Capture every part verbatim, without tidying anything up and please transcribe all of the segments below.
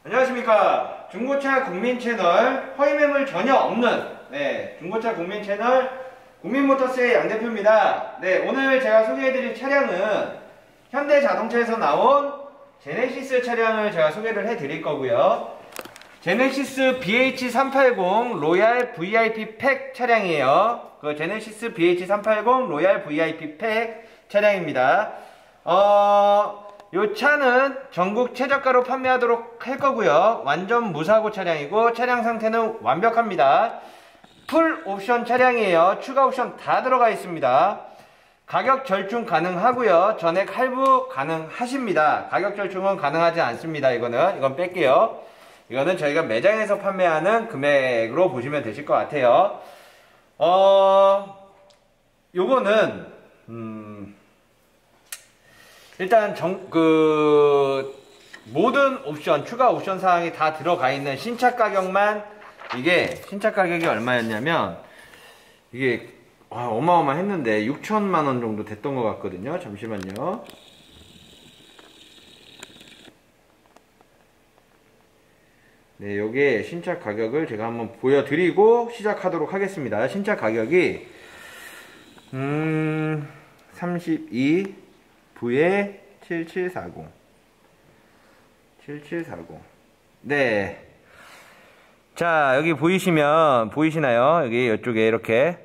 안녕하십니까. 중고차 국민 채널, 허위매물 전혀 없는 네, 중고차 국민 채널 국민모터스의 양 대표입니다. 네, 오늘 제가 소개해드릴 차량은 현대자동차에서 나온 제네시스 차량을 제가 소개를 해드릴 거고요. 제네시스 비에이치 삼백팔십 로얄 브이아이피 팩 차량이에요. 그 제네시스 비에이치 삼백팔십 로얄 브이아이피 팩 차량입니다. 어... 요 차는 전국 최저가로 판매하도록 할 거고요. 완전 무사고 차량이고 차량 상태는 완벽합니다. 풀 옵션 차량이에요. 추가 옵션 다 들어가 있습니다. 가격 절충 가능하고요. 전액 할부 가능하십니다. 가격 절충은 가능하지 않습니다. 이거는 이건 뺄게요. 이거는 저희가 매장에서 판매하는 금액으로 보시면 되실 것 같아요. 어 요거는 음 일단 정, 그 모든 옵션, 추가 옵션 사항이 다 들어가 있는 신차 가격만, 이게 신차 가격이 얼마였냐면 이게 와, 어마어마했는데 육천만 원 정도 됐던 것 같거든요. 잠시만요. 네, 요게 신차 가격을 제가 한번 보여드리고 시작하도록 하겠습니다. 신차 가격이 음 삼십이 V에 칠칠사공 칠칠사공 네. 자, 여기 보이시면 보이시나요? 여기 이쪽에 이렇게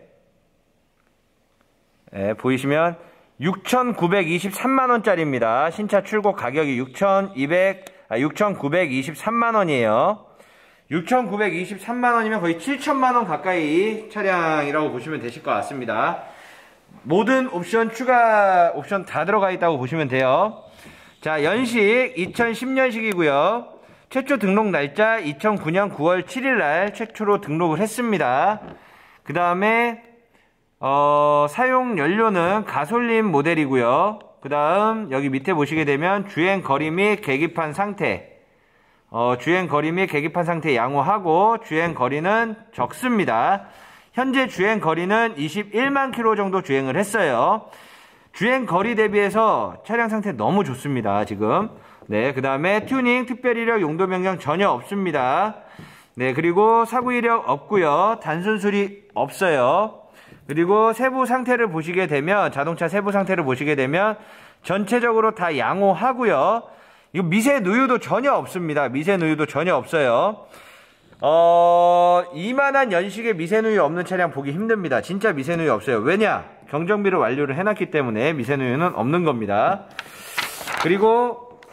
네, 보이시면 육천구백이십삼만 원짜리입니다. 신차 출고 가격이 육천이백 아, 육천구백이십삼만 원이에요. 육천구백이십삼만 원이면 거의 칠천만 원 가까이 차량이라고 보시면 되실 것 같습니다. 모든 옵션, 추가 옵션 다 들어가 있다고 보시면 돼요. 자, 연식 이천십 년식이고요. 최초 등록 날짜 이천구 년 구월 칠일 날 최초로 등록을 했습니다. 그 다음에 어, 사용 연료는 가솔린 모델이고요. 그 다음 여기 밑에 보시게 되면 주행 거리 및 계기판 상태, 어, 주행 거리 및 계기판 상태 양호하고 주행 거리는 적습니다. 현재 주행 거리는 이십일만 킬로미터 정도 주행을 했어요. 주행 거리 대비해서 차량 상태 너무 좋습니다, 지금. 네, 그 다음에 튜닝, 특별 이력, 용도 변경 전혀 없습니다. 네, 그리고 사고 이력 없고요. 단순 수리 없어요. 그리고 세부 상태를 보시게 되면, 자동차 세부 상태를 보시게 되면 전체적으로 다 양호하고요. 이거 미세 누유도 전혀 없습니다. 미세 누유도 전혀 없어요. 어, 이만한 연식의 미세누유 없는 차량 보기 힘듭니다. 진짜 미세누유 없어요. 왜냐? 경정비를 완료를 해놨기 때문에 미세누유는 없는 겁니다. 그리고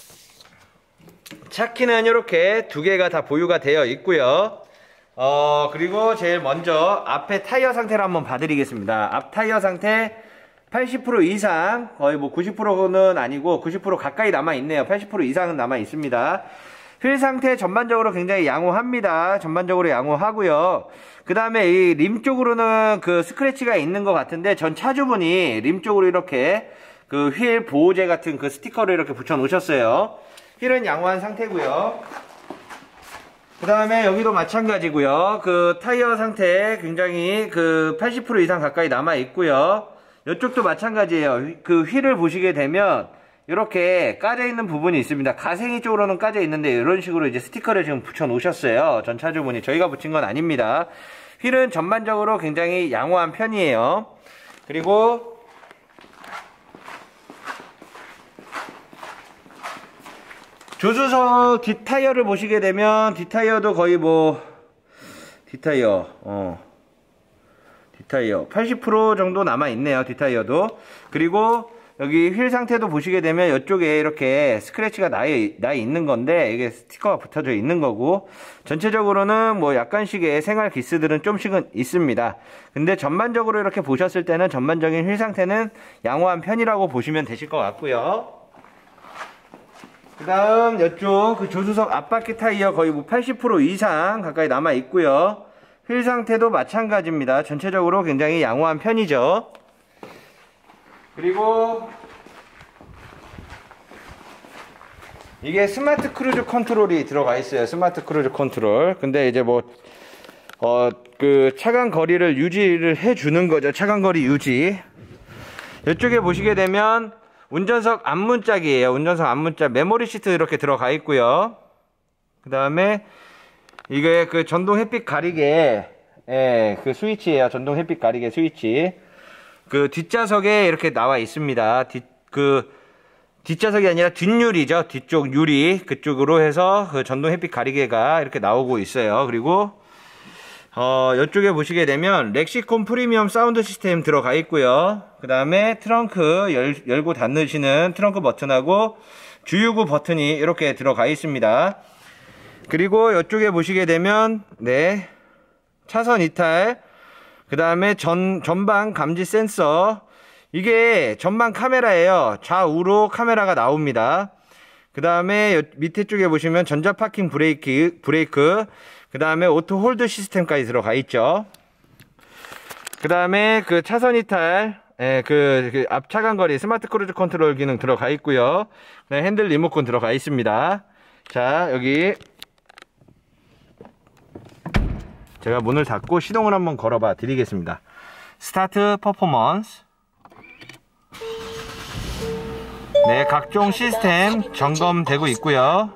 차키는 이렇게 두 개가 다 보유가 되어 있고요. 어, 그리고 제일 먼저 앞에 타이어 상태를 한번 봐드리겠습니다. 앞 타이어 상태 팔십 퍼센트 이상, 거의 뭐 구십 퍼센트는 아니고 구십 퍼센트 가까이 남아있네요. 팔십 퍼센트 이상은 남아있습니다. 휠 상태 전반적으로 굉장히 양호합니다. 전반적으로 양호하고요. 그 다음에 이 림 쪽으로는 그 스크래치가 있는 것 같은데 전 차주분이 림 쪽으로 이렇게 그 휠 보호제 같은 그 스티커를 이렇게 붙여 놓으셨어요. 휠은 양호한 상태고요. 그 다음에 여기도 마찬가지고요. 그 타이어 상태 굉장히 그 팔십 퍼센트 이상 가까이 남아 있고요. 이쪽도 마찬가지예요. 그 휠을 보시게 되면 이렇게 까져 있는 부분이 있습니다. 가생이 쪽으로는 까져 있는데 이런 식으로 이제 스티커를 지금 붙여 놓으셨어요. 전 차주분이. 저희가 붙인 건 아닙니다. 휠은 전반적으로 굉장히 양호한 편이에요. 그리고 조수석 뒷타이어를 보시게 되면 뒷타이어도 거의 뭐 뒷타이어 어 뒷타이어 팔십 퍼센트 정도 남아 있네요. 뒷타이어도. 그리고 여기 휠 상태도 보시게 되면 이쪽에 이렇게 스크래치가 나, 나 있는 건데 이게 스티커가 붙어져 있는 거고, 전체적으로는 뭐 약간씩의 생활 기스들은 좀씩은 있습니다. 근데 전반적으로 이렇게 보셨을 때는 전반적인 휠 상태는 양호한 편이라고 보시면 되실 것 같고요. 그 다음 이쪽 그 조수석 앞바퀴 타이어 거의 뭐 팔십 퍼센트 이상 가까이 남아 있고요. 휠 상태도 마찬가지입니다. 전체적으로 굉장히 양호한 편이죠. 그리고 이게 스마트 크루즈 컨트롤이 들어가 있어요. 스마트 크루즈 컨트롤. 근데 이제 뭐 어 그 차간 거리를 유지를 해 주는 거죠. 차간 거리 유지. 이쪽에 보시게 되면 운전석 앞문짝이에요. 운전석 앞문짝 메모리 시트 이렇게 들어가 있고요. 그 다음에 이게 그 전동 햇빛 가리개, 예, 그 스위치예요. 전동 햇빛 가리개 스위치. 그 뒷좌석에 이렇게 나와 있습니다. 뒷, 그 뒷좌석이 아니라 뒷유리죠. 뒤쪽 유리 그쪽으로 해서 그 전동 햇빛 가리개가 이렇게 나오고 있어요. 그리고 어, 이쪽에 보시게 되면 렉시콘 프리미엄 사운드 시스템 들어가 있고요. 그 다음에 트렁크 열, 열고 닫으시는 트렁크 버튼하고 주유구 버튼이 이렇게 들어가 있습니다. 그리고 이쪽에 보시게 되면 네, 차선 이탈, 그 다음에 전, 전방 감지 센서, 이게 전방 카메라예요. 좌우로 카메라가 나옵니다. 그 다음에 밑에 쪽에 보시면 전자 파킹 브레이크, 브레이크, 그 다음에 오토 홀드 시스템까지 들어가 있죠. 그 다음에 그 차선 이탈, 예, 그, 그 앞 차간거리 스마트 크루즈 컨트롤 기능 들어가 있고요. 네, 핸들 리모컨 들어가 있습니다. 자, 여기 제가 문을 닫고 시동을 한번 걸어봐 드리겠습니다. 스타트 퍼포먼스. 네, 각종 시스템 점검되고 있고요.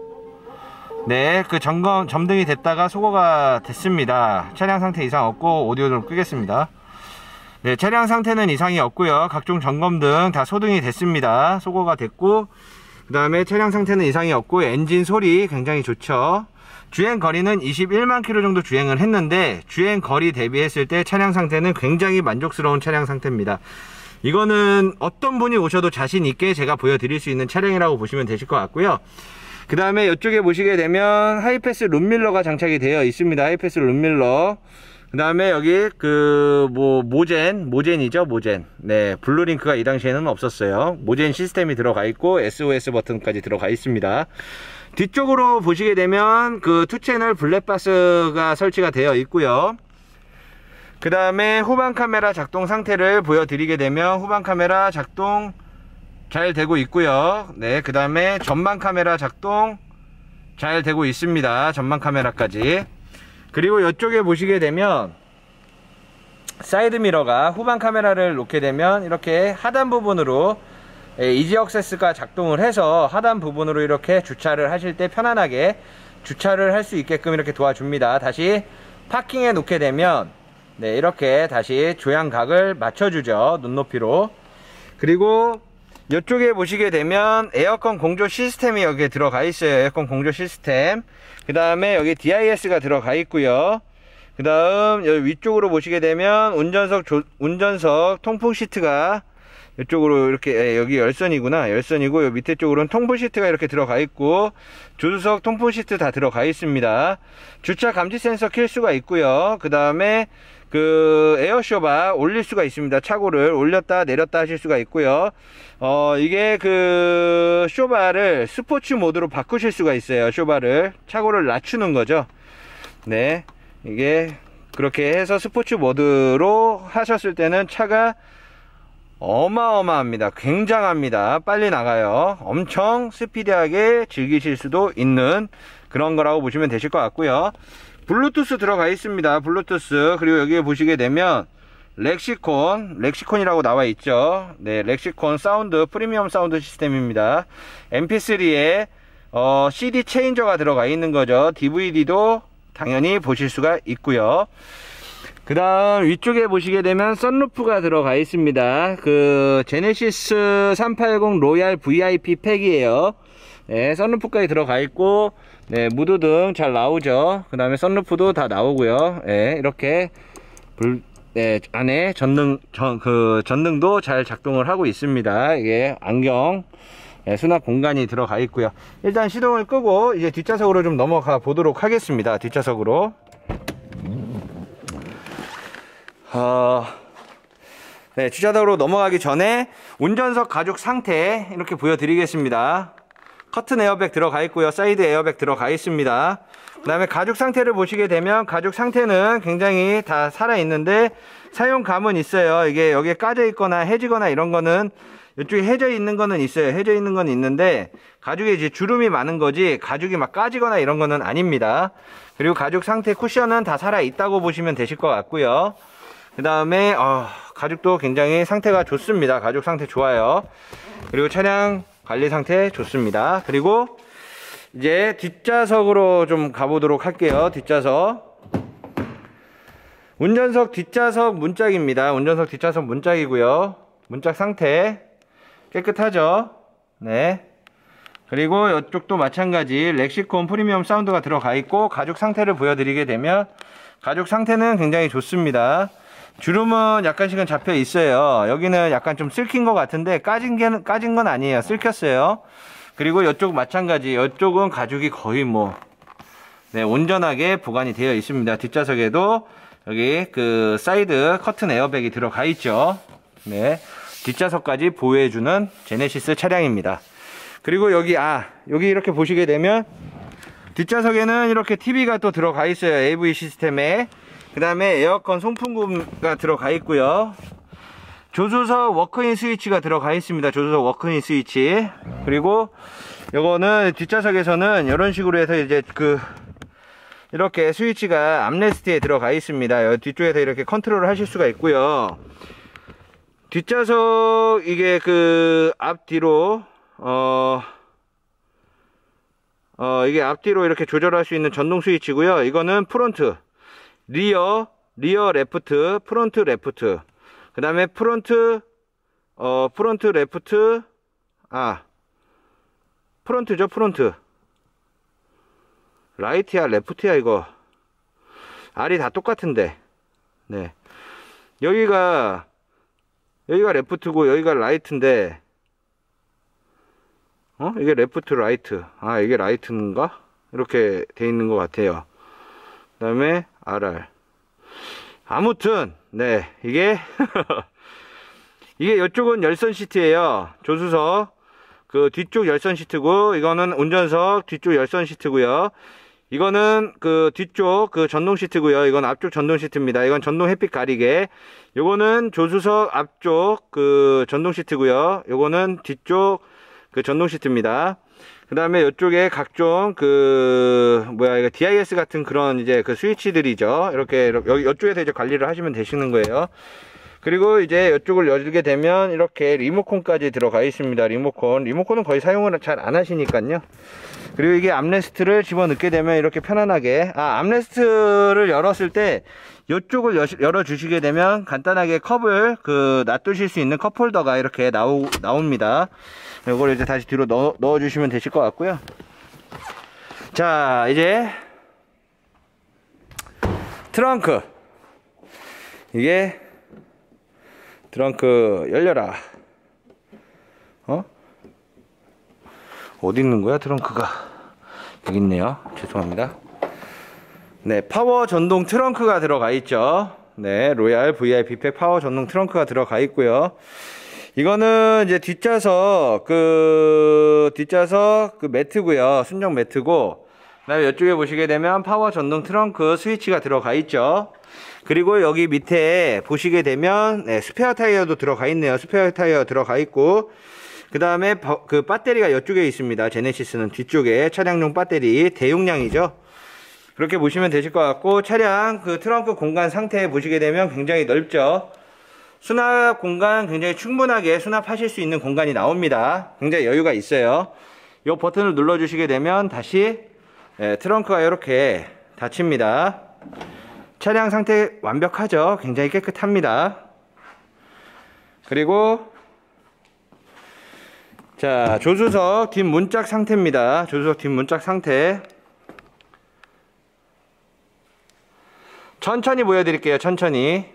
네, 그 점검, 점등이 됐다가 소거가 됐습니다. 차량 상태 이상 없고 오디오를 끄겠습니다. 네, 차량 상태는 이상이 없고요. 각종 점검 등 다 소등이 됐습니다. 소거가 됐고, 그 다음에 차량 상태는 이상이 없고 엔진 소리 굉장히 좋죠. 주행 거리는 이십일만 킬로미터 정도 주행을 했는데 주행 거리 대비했을 때 차량 상태는 굉장히 만족스러운 차량 상태입니다. 이거는 어떤 분이 오셔도 자신 있게 제가 보여드릴 수 있는 차량이라고 보시면 되실 것 같고요. 그 다음에 이쪽에 보시게 되면 하이패스 룸밀러가 장착이 되어 있습니다. 하이패스 룸밀러. 그 다음에 여기 그 뭐 모젠 모젠이죠, 모젠. 네, 블루링크가 이 당시에는 없었어요. 모젠 시스템이 들어가 있고 에스오에스 버튼까지 들어가 있습니다. 뒤쪽으로 보시게 되면 그 투 채널 블랙박스가 설치가 되어 있고요. 그 다음에 후방 카메라 작동 상태를 보여드리게 되면 후방 카메라 작동 잘 되고 있고요. 네, 그 다음에 전방 카메라 작동 잘 되고 있습니다. 전방 카메라까지. 그리고 이쪽에 보시게 되면 사이드 미러가 후방 카메라를 놓게 되면 이렇게 하단 부분으로 이지 액세스가 작동을 해서 하단 부분으로 이렇게 주차를 하실 때 편안하게 주차를 할 수 있게끔 이렇게 도와줍니다. 다시 파킹에 놓게 되면 네, 이렇게 다시 조향각을 맞춰주죠. 눈높이로. 그리고 이쪽에 보시게 되면 에어컨 공조 시스템이 여기에 들어가 있어요. 에어컨 공조 시스템. 그 다음에 여기 디아이에스가 들어가 있고요. 그 다음 여기 위쪽으로 보시게 되면 운전석 조, 운전석 통풍 시트가 이쪽으로 이렇게, 예, 여기 열선이구나. 열선이고 요 밑에 쪽으로는 통풍 시트가 이렇게 들어가 있고 조수석 통풍 시트 다 들어가 있습니다. 주차 감지 센서 킬 수가 있고요. 그 다음에 그 에어쇼바 올릴 수가 있습니다. 차고를 올렸다 내렸다 하실 수가 있고요. 어, 이게 그 쇼바를 스포츠 모드로 바꾸실 수가 있어요. 쇼바를 차고를 낮추는 거죠. 네, 이게 그렇게 해서 스포츠 모드로 하셨을 때는 차가 어마어마합니다. 굉장합니다. 빨리 나가요. 엄청 스피디하게 즐기실 수도 있는 그런 거라고 보시면 되실 것 같고요. 블루투스 들어가 있습니다. 블루투스. 그리고 여기에 보시게 되면 렉시콘, 렉시콘이라고 나와 있죠. 네, 렉시콘 사운드, 프리미엄 사운드 시스템입니다. 엠피쓰리에 어, 씨디 체인저가 들어가 있는 거죠. 디브이디도 당연히 보실 수가 있고요. 그 다음 위쪽에 보시게 되면 썬루프가 들어가 있습니다. 그 제네시스 삼백팔십 로얄 브이아이피 팩이에요. 네, 썬루프까지 들어가 있고, 네, 무드등 잘 나오죠. 그 다음에 썬루프도 다 나오고요. 네, 이렇게 불, 네, 안에 전등, 전, 그 전등도 잘 작동을 하고 있습니다. 이게 안경, 네, 수납 공간이 들어가 있고요. 일단 시동을 끄고 이제 뒷좌석으로 좀 넘어가 보도록 하겠습니다. 뒷좌석으로. 어, 네, 뒷좌석으로 넘어가기 전에 운전석 가죽 상태 이렇게 보여드리겠습니다. 커튼 에어백 들어가 있고요. 사이드 에어백 들어가 있습니다. 그 다음에 가죽 상태를 보시게 되면 가죽 상태는 굉장히 다 살아있는데 사용감은 있어요. 이게 여기에 까져 있거나 해지거나 이런 거는 이쪽에 해져 있는 거는 있어요. 해져 있는 건 있는데 가죽에 이제 주름이 많은 거지 가죽이 막 까지거나 이런 거는 아닙니다. 그리고 가죽 상태 쿠션은 다 살아있다고 보시면 되실 것 같고요. 그 다음에 어, 가죽도 굉장히 상태가 좋습니다. 가죽 상태 좋아요. 그리고 차량 관리 상태 좋습니다. 그리고 이제 뒷좌석으로 좀 가보도록 할게요. 뒷좌석. 운전석 뒷좌석 문짝입니다. 운전석 뒷좌석 문짝이고요. 문짝 상태 깨끗하죠. 네. 그리고 이쪽도 마찬가지 렉시콘 프리미엄 사운드가 들어가 있고, 가죽 상태를 보여드리게 되면 가죽 상태는 굉장히 좋습니다. 주름은 약간씩은 잡혀 있어요. 여기는 약간 좀 쓸킨 것 같은데 까진 게 까진 건 아니에요. 쓸켰어요. 그리고 이쪽 마찬가지, 이쪽은 가죽이 거의 뭐 네, 온전하게 보관이 되어 있습니다. 뒷좌석에도 여기 그 사이드 커튼 에어백이 들어가 있죠. 네, 뒷좌석까지 보호해주는 제네시스 차량입니다. 그리고 여기 아 여기 이렇게 보시게 되면 뒷좌석에는 이렇게 티비가 또 들어가 있어요. 에이브이 시스템에. 그 다음에 에어컨 송풍구가 들어가 있고요. 조수석 워크인 스위치가 들어가 있습니다. 조수석 워크인 스위치. 그리고 요거는 뒷좌석에서는 이런 식으로 해서 이제 그 이렇게 스위치가 암레스트에 들어가 있습니다. 뒤쪽에서 이렇게 컨트롤을 하실 수가 있고요. 뒷좌석 이게 그 앞뒤로 어, 어 이게 앞뒤로 이렇게 조절할 수 있는 전동 스위치고요. 이거는 프론트, 리어, 리어 레프트, 프론트 레프트. 그 다음에 프론트, 어, 프론트 레프트, 아, 프론트죠, 프론트. 라이트야, 레프트야, 이거. R이 다 똑같은데. 네. 여기가, 여기가 레프트고, 여기가 라이트인데, 어? 이게 레프트, 라이트. 아, 이게 라이트인가? 이렇게 돼 있는 것 같아요. 그 다음에, 알알. 아무튼, 네, 이게, 이게 이쪽은 열선 시트예요. 조수석. 그 뒤쪽 열선 시트고, 이거는 운전석 뒤쪽 열선 시트고요. 이거는 그 뒤쪽 그 전동 시트고요. 이건 앞쪽 전동 시트입니다. 이건 전동 햇빛 가리개. 요거는 조수석 앞쪽 그 전동 시트고요. 요거는 뒤쪽 그 전동 시트입니다. 그 다음에 이쪽에 각종 그 뭐야 이거 디아이에스 같은 그런 이제 그 스위치들이죠. 이렇게 여기 이쪽에서 이제 관리를 하시면 되시는 거예요. 그리고 이제 이쪽을 열게 되면 이렇게 리모컨까지 들어가 있습니다. 리모컨. 리모컨은 거의 사용을 잘 안 하시니까요. 그리고 이게 암레스트를 집어넣게 되면 이렇게 편안하게, 아, 암레스트를 열었을 때 이쪽을 여, 열어주시게 되면 간단하게 컵을 그 놔두실 수 있는 컵홀더가 이렇게 나오, 나옵니다. 이걸 이제 다시 뒤로 넣어, 넣어주시면 되실 것 같고요. 자, 이제 트렁크. 이게 트렁크 열려라. 어? 어디 있는 거야 트렁크가? 여기 있네요. 죄송합니다. 네, 파워 전동 트렁크가 들어가 있죠. 네, 로얄 브이아이피 팩 파워 전동 트렁크가 들어가 있고요. 이거는 이제 뒷좌석 그 뒷좌석 그 매트고요. 순정 매트고, 그다음에 이쪽에 보시게 되면 파워 전동 트렁크 스위치가 들어가 있죠. 그리고 여기 밑에 보시게 되면 네, 스페어 타이어도 들어가 있네요. 스페어 타이어 들어가 있고, 그 다음에 그 배터리가 이쪽에 있습니다. 제네시스는 뒤쪽에 차량용 배터리 대용량이죠. 그렇게 보시면 되실 것 같고, 차량 그 트렁크 공간 상태 보시게 되면 굉장히 넓죠. 수납 공간 굉장히 충분하게 수납하실 수 있는 공간이 나옵니다. 굉장히 여유가 있어요. 이 버튼을 눌러 주시게 되면 다시 예, 트렁크가 이렇게 닫힙니다. 차량 상태 완벽하죠. 굉장히 깨끗합니다. 그리고 자, 조수석 뒷문짝 상태입니다. 조수석 뒷문짝 상태 천천히 보여드릴게요. 천천히.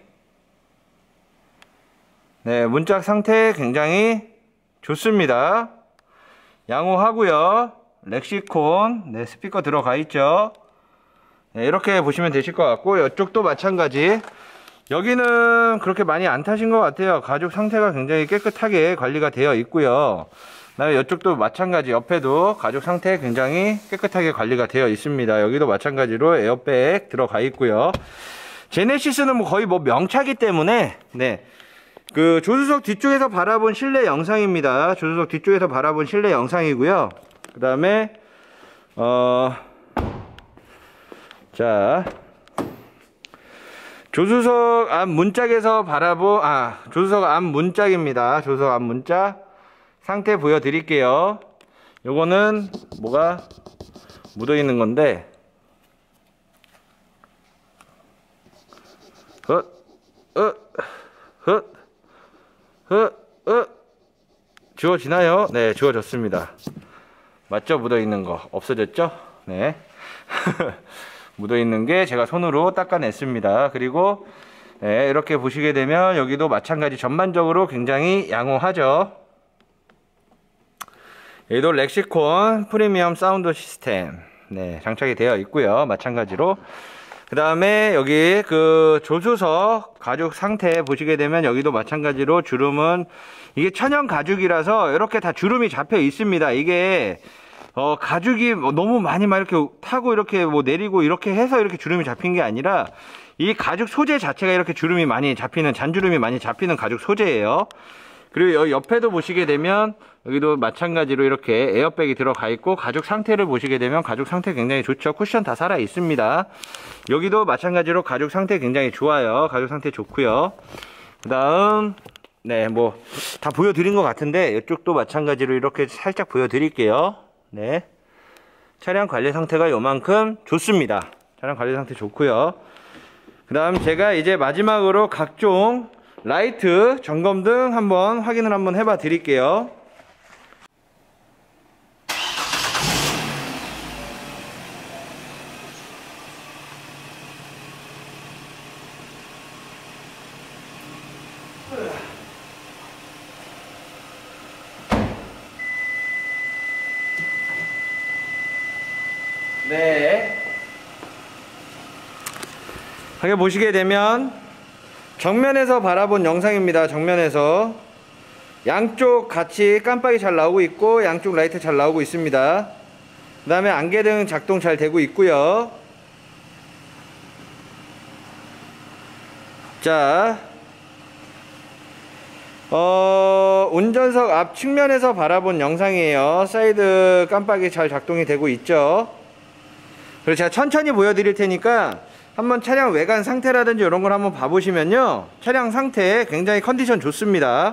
네, 문짝 상태 굉장히 좋습니다. 양호하고요. 렉시콘 네, 스피커 들어가 있죠. 네, 이렇게 보시면 되실 것 같고, 이쪽도 마찬가지. 여기는 그렇게 많이 안 타신 것 같아요. 가죽 상태가 굉장히 깨끗하게 관리가 되어 있고요. 그다음에 이쪽도 마찬가지. 옆에도 가죽 상태 굉장히 깨끗하게 관리가 되어 있습니다. 여기도 마찬가지로 에어백 들어가 있고요. 제네시스는 뭐 거의 뭐 명차기 때문에 네, 그 조수석 뒤쪽에서 바라본 실내 영상입니다. 조수석 뒤쪽에서 바라본 실내 영상이고요. 그 다음에 어, 자, 조수석 앞 문짝에서 바라보, 아, 조수석 앞 문짝입니다. 조수석 앞 문짝 상태 보여드릴게요. 요거는 뭐가 묻어 있는 건데, 헛, 헛, 헛, 헛, 헛, 지워지나요? 네, 지워졌습니다. 맞죠? 묻어 있는 거 없어졌죠? 네. 묻어 있는 게 제가 손으로 닦아냈습니다. 그리고 네, 이렇게 보시게 되면 여기도 마찬가지 전반적으로 굉장히 양호하죠. 여기도 렉시콘 프리미엄 사운드 시스템 네, 장착이 되어 있고요. 마찬가지로 그 다음에 여기 그 조수석 가죽 상태 보시게 되면 여기도 마찬가지로 주름은 이게 천연 가죽이라서 이렇게 다 주름이 잡혀 있습니다. 이게 어 가죽이 너무 많이 막 이렇게 타고 이렇게 뭐 내리고 이렇게 해서 이렇게 주름이 잡힌 게 아니라 이 가죽 소재 자체가 이렇게 주름이 많이 잡히는, 잔주름이 많이 잡히는 가죽 소재예요. 그리고 여기 옆에도 보시게 되면 여기도 마찬가지로 이렇게 에어백이 들어가 있고, 가죽 상태를 보시게 되면 가죽 상태 굉장히 좋죠. 쿠션 다 살아 있습니다. 여기도 마찬가지로 가죽 상태 굉장히 좋아요. 가죽 상태 좋고요. 그 다음 네, 뭐 다 보여드린 것 같은데 이쪽도 마찬가지로 이렇게 살짝 보여드릴게요. 네, 차량 관리 상태가 요만큼 좋습니다. 차량 관리 상태 좋고요. 그 다음 제가 이제 마지막으로 각종 라이트 점검 등 한번 확인을 한번 해봐 드릴게요. 네, 여기 보시게 되면 정면에서 바라본 영상입니다. 정면에서 양쪽 같이 깜빡이 잘 나오고 있고 양쪽 라이트 잘 나오고 있습니다. 그 다음에 안개등 작동 잘 되고 있고요. 자, 어, 운전석 앞 측면에서 바라본 영상이에요. 사이드 깜빡이 잘 작동이 되고 있죠. 그리고 제가 천천히 보여드릴 테니까 한번 차량 외관 상태라든지 이런 걸 한번 봐보시면요, 차량 상태 굉장히 컨디션 좋습니다.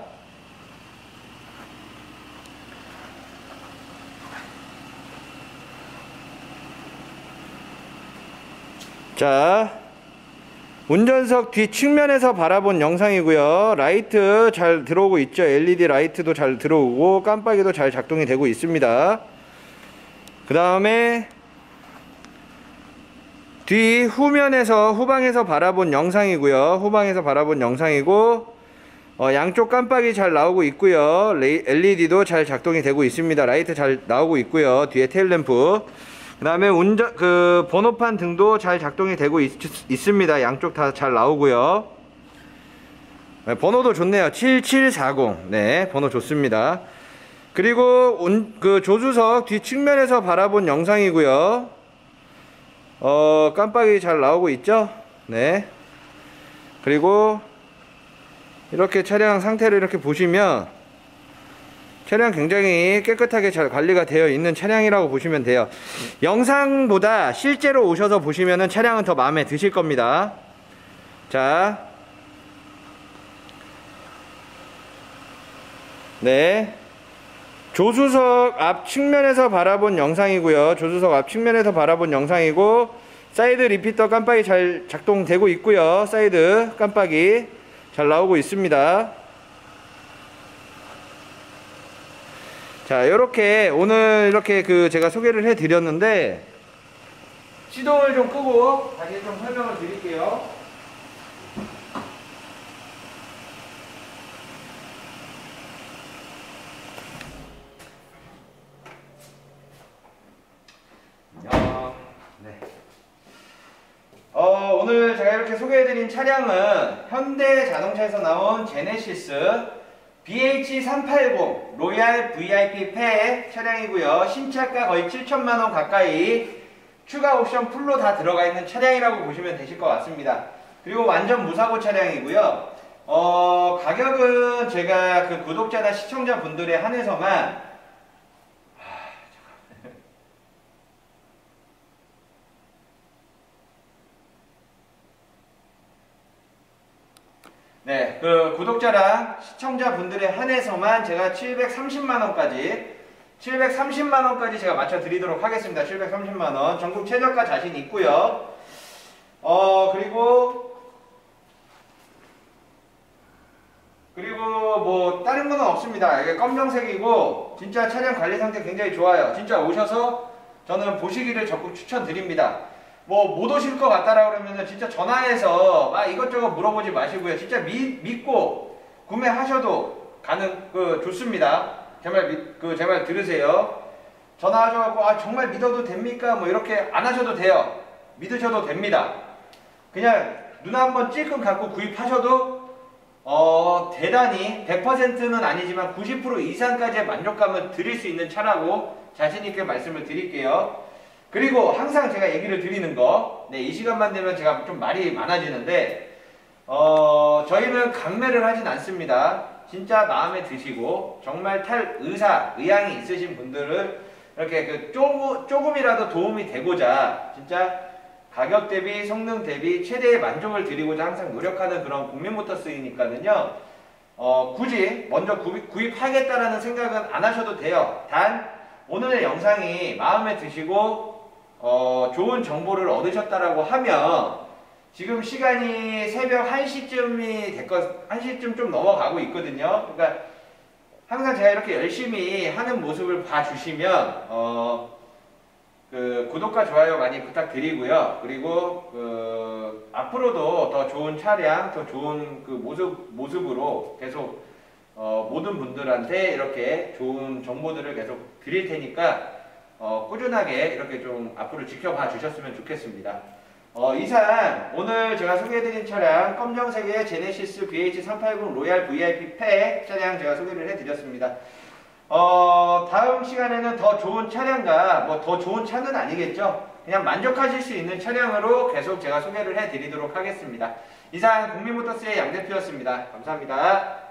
자, 운전석 뒤 측면에서 바라본 영상이고요. 라이트 잘 들어오고 있죠. 엘이디 라이트도 잘 들어오고 깜빡이도 잘 작동이 되고 있습니다. 그 다음에 뒤 후면에서 후방에서 바라본 영상이고요. 후방에서 바라본 영상이고 어, 양쪽 깜빡이 잘 나오고 있고요. 엘이디도 잘 작동이 되고 있습니다. 라이트 잘 나오고 있고요. 뒤에 테일램프. 그 다음에 운전 그 번호판 등도 잘 작동이 되고 있, 있습니다. 양쪽 다 잘 나오고요. 네, 번호도 좋네요. 칠칠사공. 네, 번호 좋습니다. 그리고 운, 그 조수석 뒤 측면에서 바라본 영상이고요. 어, 깜빡이 잘 나오고 있죠? 네. 그리고 이렇게 차량 상태를 이렇게 보시면 차량 굉장히 깨끗하게 잘 관리가 되어 있는 차량이라고 보시면 돼요. 영상보다 실제로 오셔서 보시면은 차량은 더 마음에 드실 겁니다. 자, 네, 조수석 앞 측면에서 바라본 영상이고요. 조수석 앞 측면에서 바라본 영상이고 사이드 리피터 깜빡이 잘 작동되고 있고요. 사이드 깜빡이 잘 나오고 있습니다. 자, 이렇게 오늘 이렇게 그 제가 소개를 해 드렸는데 시동을 좀 끄고 다시 좀 설명을 드릴게요. 네. 어, 오늘 제가 이렇게 소개해드린 차량은 현대자동차에서 나온 제네시스 비에이치 삼백팔십 로얄 브이아이피 팩 차량이고요. 신차가 거의 칠천만 원 가까이 추가 옵션 풀로 다 들어가 있는 차량이라고 보시면 되실 것 같습니다. 그리고 완전 무사고 차량이고요. 어, 가격은 제가 그 구독자나 시청자 분들에 한해서만 네, 그 구독자랑 시청자분들에 한해서만 제가 칠백삼십만 원까지 칠백삼십만 원까지 제가 맞춰 드리도록 하겠습니다. 칠백삼십만 원. 전국 최저가 자신 있고요. 어, 그리고 그리고 뭐 다른 거는 없습니다. 이게 검정색이고 진짜 차량 관리 상태 굉장히 좋아요. 진짜 오셔서 저는 보시기를 적극 추천드립니다. 뭐 못 오실 것 같다라 그러면은 진짜 전화해서 막 이것저것 물어보지 마시고요. 진짜 미, 믿고 구매하셔도 가능 그 좋습니다. 제 말 그 제 말 들으세요. 전화하셔갖고 아 정말 믿어도 됩니까? 뭐 이렇게 안 하셔도 돼요. 믿으셔도 됩니다. 그냥 눈 한번 찔끔 갖고 구입하셔도 어 대단히 백 퍼센트는 아니지만 구십 퍼센트 이상까지의 만족감을 드릴 수 있는 차라고 자신있게 말씀을 드릴게요. 그리고 항상 제가 얘기를 드리는 거, 네, 이 시간만 되면 제가 좀 말이 많아지는데 어 저희는 강매를 하진 않습니다. 진짜 마음에 드시고 정말 탈 의사, 의향이 있으신 분들을 이렇게 그 조금, 조금이라도 도움이 되고자 진짜 가격 대비, 성능 대비 최대의 만족을 드리고자 항상 노력하는 그런 국민모터스이니까는요. 어, 굳이 먼저 구입, 구입하겠다라는 생각은 안 하셔도 돼요. 단 오늘의 영상이 마음에 드시고 어, 좋은 정보를 얻으셨다라고 하면 지금 시간이 새벽 한 시쯤이 됐거, 한 시쯤 좀 넘어가고 있거든요. 그러니까 항상 제가 이렇게 열심히 하는 모습을 봐주시면 어, 그 구독과 좋아요 많이 부탁드리고요. 그리고 그 앞으로도 더 좋은 차량, 더 좋은 그 모습 모습으로 계속 어 모든 분들한테 이렇게 좋은 정보들을 계속 드릴 테니까 어 꾸준하게 이렇게 좀 앞으로 지켜봐 주셨으면 좋겠습니다. 어 이상 오늘 제가 소개해드린 차량 검정색의 제네시스 비에이치 삼백팔십 로얄 브이아이피 팩 차량 제가 소개를 해드렸습니다. 어, 다음 시간에는 더 좋은 차량과 뭐 더 좋은 차는 아니겠죠. 그냥 만족하실 수 있는 차량으로 계속 제가 소개를 해드리도록 하겠습니다. 이상 국민모터스의 양 대표였습니다. 감사합니다.